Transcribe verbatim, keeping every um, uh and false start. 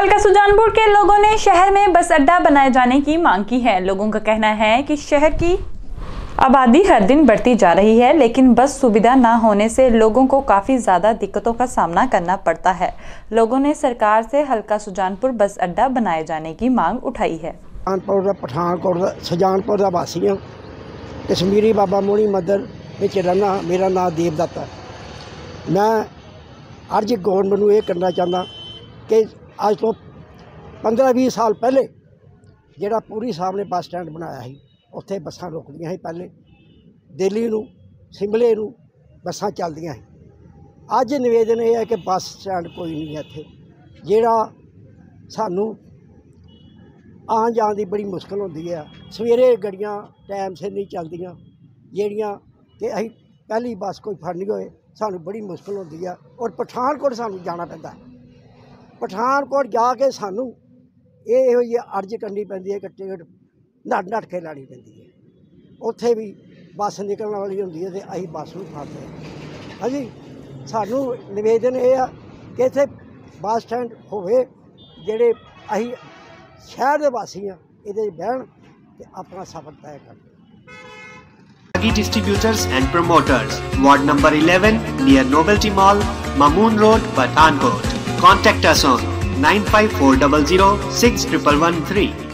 हल्का सुजानपुर के लोगों ने शहर में बस अड्डा बनाए जाने की मांग की है। लोगों का कहना है कि शहर की आबादी हर दिन बढ़ती जा रही है, लेकिन बस सुविधा ना होने से लोगों को काफ़ी ज़्यादा दिक्कतों का सामना करना पड़ता है। लोगों ने सरकार से हल्का सुजानपुर बस अड्डा बनाए जाने की मांग उठाई है। पठानकोट सुजानपुर का वासी हाँ, कश्मीरी बाबा मोहनी मंदिर में रहना। मेरा नाम देवदत्त है। मैं अर्ज गौरमेंट को यह करना चाहता कि अज तो पंद्रह भी साल पहले जोड़ा पूरी साहब ने बस स्टैंड बनाया ही, उत्थे बसां रुकदियां ही। पहले दिल्ली नूं शिमले नूं बसां चलदियां ही। अज निवेदन यह है कि बस स्टैंड कोई नहीं है इत्थे, जिहड़ा सानूं आन जान की बड़ी मुश्किल होंदी है। सवेरे गड्डियां टाइम से नहीं चलदियां, जिहड़ियां कि असीं पहली बस कोई फड़नी होए सानूं बड़ी मुश्किल होंदी है। और पठानकोट सानूं जाना पैंदा है। पठानकोट जाके सानूं ये अर्ज करनी पैंदी है कि टिकट नट नट के लैनी पैंदी है। उत्थे भी बस निकलने वाली होंदी है तो असीं बस नूं फड़दे हां। हाँ जी, सानूं निवेदन ये है कि इत्थे बस स्टैंड होवे, जिहड़े असीं शहर दे वासी हां इहदे बहन ते अपना सफर तय करन। Distributors and promoters, Ward number eleven near Novelty Mall, Mamoon Road, Pathankot. Contact us on nine five four zero zero six one one one three.